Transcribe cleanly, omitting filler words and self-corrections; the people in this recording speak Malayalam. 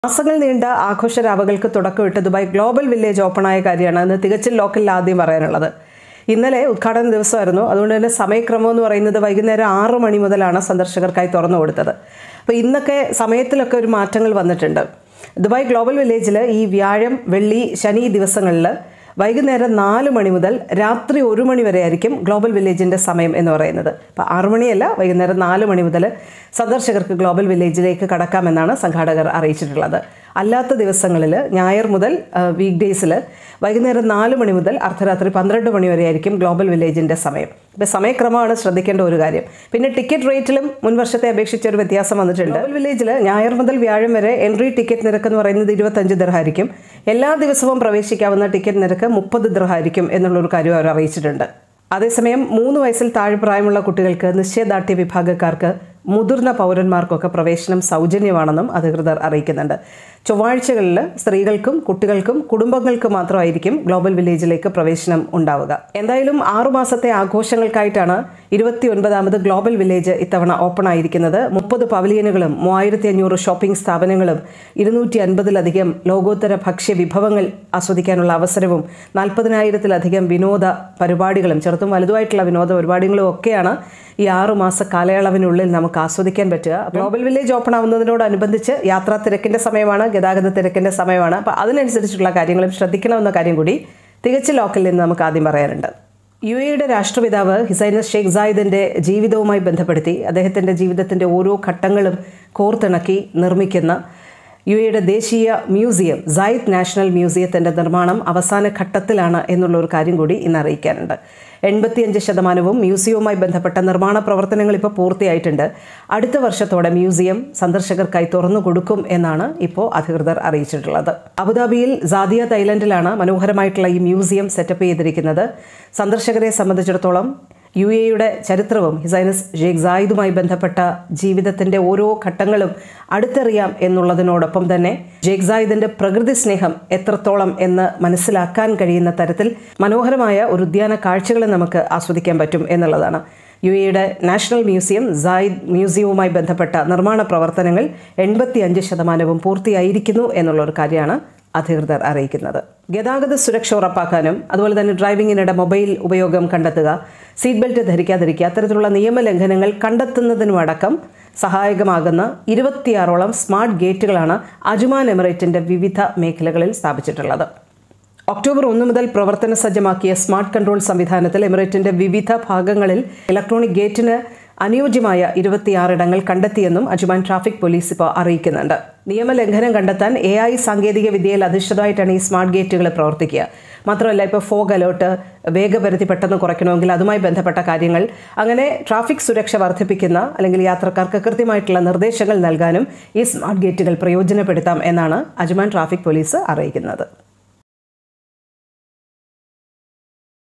മാസങ്ങൾ നീണ്ട ആഘോഷരാവുകൾക്ക് തുടക്കമിട്ട് ദുബായ് ഗ്ലോബൽ വില്ലേജ് ഓപ്പണായ കാര്യമാണ് ഇന്ന് തികച്ചും ലോക്കലിൽ ആദ്യം പറയാനുള്ളത്. ഇന്നലെ ഉദ്ഘാടന ദിവസമായിരുന്നു. അതുകൊണ്ട് തന്നെ സമയക്രമം എന്ന് പറയുന്നത് വൈകുന്നേരം 6 മണി മുതലാണ് സന്ദർശകർക്കായി തുറന്നു കൊടുത്തത്. അപ്പോൾ ഇന്നൊക്കെ സമയത്തിലൊക്കെ ഒരു മാറ്റങ്ങൾ വന്നിട്ടുണ്ട്. ദുബായ് ഗ്ലോബൽ വില്ലേജിൽ ഈ വ്യാഴം, വെള്ളി, ശനി ദിവസങ്ങളിൽ വൈകുന്നേരം 4 മണി മുതൽ രാത്രി 1 മണി വരെ ആയിരിക്കും ഗ്ലോബൽ വില്ലേജിൻ്റെ സമയം എന്ന് പറയുന്നത്. അപ്പോൾ 6 മണിയല്ല, വൈകുന്നേരം 4 മണി മുതൽ സന്ദർശകർക്ക് ഗ്ലോബൽ വില്ലേജിലേക്ക് കടക്കാമെന്നാണ് സംഘാടകർ അറിയിച്ചിട്ടുള്ളത്. അല്ലാത്ത ദിവസങ്ങളിൽ ഞായർ മുതൽ വീക്ക് ഡേയ്സിൽ വൈകുന്നേരം 4 മണി മുതൽ അർദ്ധരാത്രി 12 മണി വരെ ആയിരിക്കും ഗ്ലോബൽ വില്ലേജിൻ്റെ സമയം. ഇപ്പോൾ സമയക്രമമാണ് ശ്രദ്ധിക്കേണ്ട ഒരു കാര്യം. പിന്നെ ടിക്കറ്റ് റേറ്റിലും മുൻവർഷത്തെ അപേക്ഷിച്ച് ഒരു വ്യത്യാസം വന്നിട്ടുണ്ട്. ഗ്ലോബൽ വില്ലേജിൽ ഞായർ മുതൽ വ്യാഴം വരെ എൻട്രി ടിക്കറ്റ് നിരക്ക് എന്ന് പറയുന്നത് 25 ദിർഹമായിരിക്കും. എല്ലാ ദിവസവും പ്രവേശിക്കാവുന്ന ടിക്കറ്റ് നിരക്ക് 30 ദിർഹമായിരിക്കും എന്നുള്ളൊരു കാര്യം അവർ അറിയിച്ചിട്ടുണ്ട്. അതേസമയം 3 വയസ്സിൽ താഴെ പ്രായമുള്ള കുട്ടികൾക്ക്, നിശ്ചയദാർഢ്യ വിഭാഗക്കാർക്ക്, മുതിർന്ന പൗരന്മാർക്കൊക്കെ പ്രവേശനം സൗജന്യമാണെന്നും അധികൃതർ അറിയിക്കുന്നുണ്ട്. ചൊവ്വാഴ്ചകളിൽ സ്ത്രീകൾക്കും കുട്ടികൾക്കും കുടുംബങ്ങൾക്കും മാത്രമായിരിക്കും ഗ്ലോബൽ വില്ലേജിലേക്ക് പ്രവേശനം ഉണ്ടാവുക. എന്തായാലും 6 മാസത്തെ ആഘോഷങ്ങൾക്കായിട്ടാണ് 29ാമത് ഗ്ലോബൽ വില്ലേജ് ഇത്തവണ ഓപ്പൺ ആയിരിക്കുന്നത്. 30 പവലിയനുകളും 3500 ഷോപ്പിംഗ് സ്ഥാപനങ്ങളും 250-ലധികം ലോകോത്തര ഭക്ഷ്യ വിഭവങ്ങൾ ആസ്വദിക്കാനുള്ള അവസരവും 40,000-ലധികം വിനോദ പരിപാടികളും, ചെറുതും വലുതുമായിട്ടുള്ള വിനോദ പരിപാടികളും ഒക്കെയാണ് ഈ 6 മാസ കാലയളവിനുള്ളിൽ നമുക്ക് ആസ്വദിക്കാൻ പറ്റുക. ഗ്ലോബൽ വില്ലേജ് ഓപ്പൺ ആവുന്നതിനോടനുബന്ധിച്ച് യാത്രാ തിരക്കിൻ്റെ സമയമാണ്, ഗതാഗത തിരക്കിൻ്റെ സമയമാണ്. അപ്പോൾ അതിനനുസരിച്ചുള്ള കാര്യങ്ങളും ശ്രദ്ധിക്കണമെന്ന കാര്യം കൂടി തികച്ചും ലോക്കലിൽ നിന്ന് നമുക്ക് ആദ്യം പറയാനുണ്ട്. UAEയുടെ രാഷ്ട്രപിതാവ് ഹിസൈനസ് ഷെയ്ഖ് സായിദിൻ്റെ ജീവിതവുമായി ബന്ധപ്പെടുത്തി അദ്ദേഹത്തിൻ്റെ ജീവിതത്തിൻ്റെ ഓരോ ഘട്ടങ്ങളും കോർത്തിണക്കി നിർമ്മിക്കുന്ന UAEയുടെ ദേശീയ മ്യൂസിയം, സായിദ് നാഷണൽ മ്യൂസിയത്തിൻ്റെ നിർമ്മാണം അവസാന ഘട്ടത്തിലാണ് എന്നുള്ളൊരു കാര്യം കൂടി ഇന്ന് അറിയിക്കാനുണ്ട്. 85% മ്യൂസിയവുമായി ബന്ധപ്പെട്ട നിർമ്മാണ പ്രവർത്തനങ്ങൾ ഇപ്പോൾ പൂർത്തിയായിട്ടുണ്ട്. അടുത്ത വർഷത്തോടെ മ്യൂസിയം സന്ദർശകർക്കായി തുറന്നു കൊടുക്കും എന്നാണ് ഇപ്പോൾ അധികൃതർ അറിയിച്ചിട്ടുള്ളത്. അബുദാബിയിൽ സാദിയ ഐലൻഡിലാണ് മനോഹരമായിട്ടുള്ള ഈ മ്യൂസിയം സെറ്റപ്പ് ചെയ്തിരിക്കുന്നത്. സന്ദർശകരെ സംബന്ധിച്ചിടത്തോളം UAEയുടെ ചരിത്രവും ഹിസൈനസ് ഷെയ്ഖ് സായിദുമായി ബന്ധപ്പെട്ട ജീവിതത്തിൻ്റെ ഓരോ ഘട്ടങ്ങളും അടുത്തറിയാം എന്നുള്ളതിനോടൊപ്പം തന്നെ ഷെയ്ഖ് സായിദിൻ്റെ പ്രകൃതി സ്നേഹം എത്രത്തോളം എന്ന് മനസ്സിലാക്കാൻ കഴിയുന്ന തരത്തിൽ മനോഹരമായ ഒരു ഉദ്യാന കാഴ്ചകൾ നമുക്ക് ആസ്വദിക്കാൻ പറ്റും എന്നുള്ളതാണ്. UAEയുടെ നാഷണൽ മ്യൂസിയം, സായിദ് മ്യൂസിയവുമായി ബന്ധപ്പെട്ട നിർമ്മാണ പ്രവർത്തനങ്ങൾ 85% പൂർത്തിയായിരിക്കുന്നു എന്നുള്ളൊരു കാര്യമാണ് അധികൃതർ അറിയിക്കുന്നത്. ഗതാഗത സുരക്ഷ ഉറപ്പാക്കാനും അതുപോലെ തന്നെ ഡ്രൈവിങ്ങിനിടെ മൊബൈൽ ഉപയോഗം കണ്ടെത്തുക, സീറ്റ് ബെൽറ്റ് ധരിക്കാതിരിക്കുക, അത്തരത്തിലുള്ള നിയമലംഘനങ്ങൾ കണ്ടെത്തുന്നതിനുമടക്കം സഹായകമാകുന്ന 26ഓളം സ്മാർട്ട് ഗേറ്റുകളാണ് അജ്മാൻ എമിറേറ്റിൻ്റെ വിവിധ മേഖലകളിൽ സ്ഥാപിച്ചിട്ടുള്ളത്. ഒക്ടോബർ 1 മുതൽ പ്രവർത്തന സജ്ജമാക്കിയ സ്മാർട്ട് കൺട്രോൾ സംവിധാനത്തിൽ എമിറേറ്റിൻ്റെ വിവിധ ഭാഗങ്ങളിൽ ഇലക്ട്രോണിക് ഗേറ്റിന് അനുയോജ്യമായ 26 ഇടങ്ങൾ കണ്ടെത്തിയെന്നും അജ്മാൻ ട്രാഫിക് പോലീസ് ഇപ്പോൾ അറിയിക്കുന്നുണ്ട്. നിയമലംഘനം കണ്ടെത്താൻ AI സാങ്കേതിക വിദ്യയിൽ അധിഷ്ഠിതമായിട്ടാണ് ഈ സ്മാർട്ട് ഗേറ്റുകൾ പ്രവർത്തിക്കുക. മാത്രമല്ല, ഇപ്പോൾ ഫോഗ് അലേർട്ട്, വേഗപരിധി പെട്ടെന്ന് കുറയ്ക്കണമെങ്കിൽ അതുമായി ബന്ധപ്പെട്ട കാര്യങ്ങൾ, അങ്ങനെ ട്രാഫിക് സുരക്ഷ വർദ്ധിപ്പിക്കുന്ന അല്ലെങ്കിൽ യാത്രക്കാർക്ക് കൃത്യമായിട്ടുള്ള നിർദ്ദേശങ്ങൾ നൽകാനും ഈ സ്മാർട്ട് ഗേറ്റുകൾ പ്രയോജനപ്പെടുത്താം എന്നാണ് അജ്മാൻ ട്രാഫിക് പോലീസ് അറിയിക്കുന്നത്.